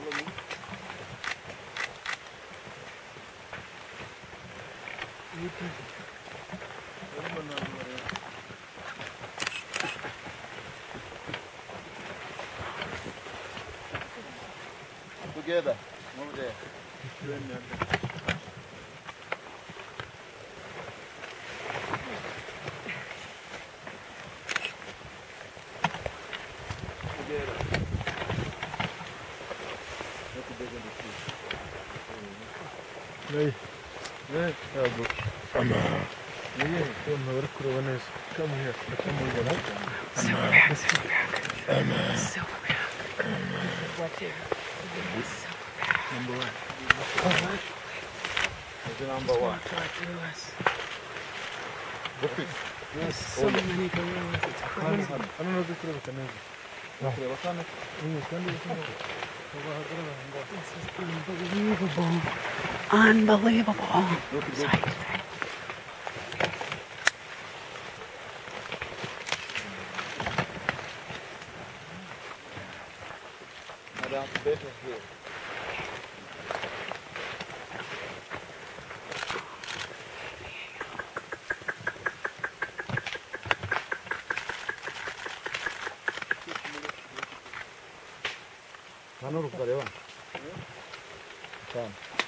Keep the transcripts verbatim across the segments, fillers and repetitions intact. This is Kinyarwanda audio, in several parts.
Together, over there. Hey, hey, yeah, look. Come on. Yeah, come here. Come here. Come here. Come here. Silverback, silverback. Silverback. What here? Silverback. Number one. What's the number one? Look it. There's so many gorillas. It's crazy. I don't know if it's a canary. This is unbelievable. Unbelievable. Sight. Madame, better here. Mana rupa dewa? Kan.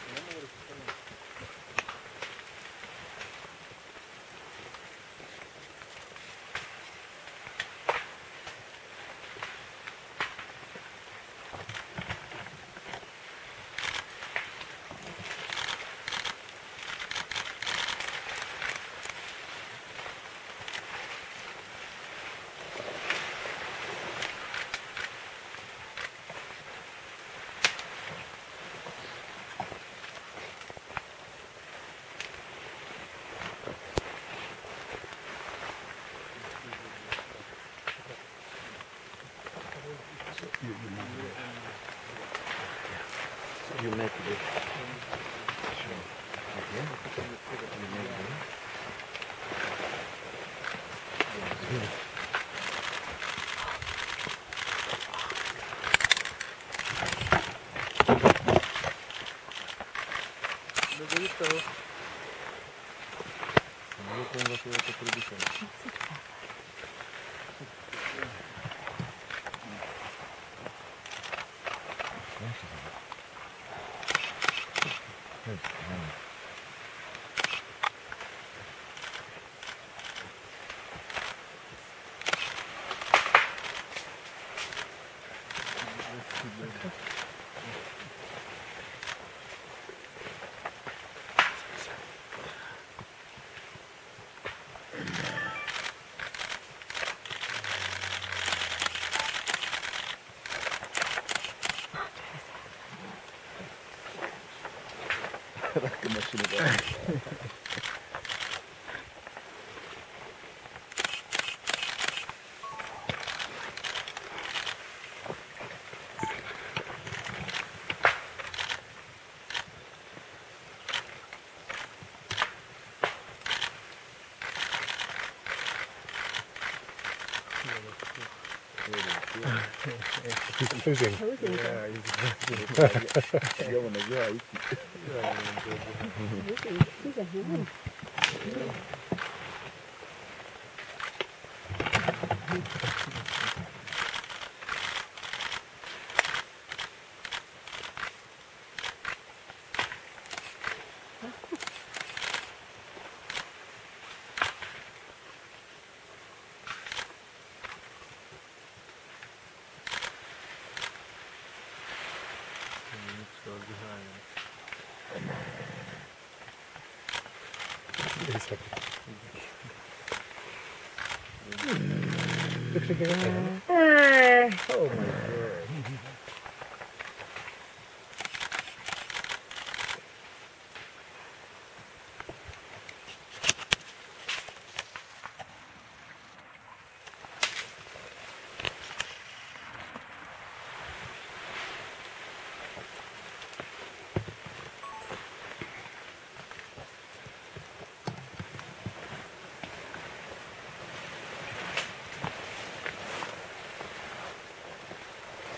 You make it. Sure. Okay. You make it. Yeah. Rack machine again. He's losing. Yeah, he's losing. He's a hand. Oh my God.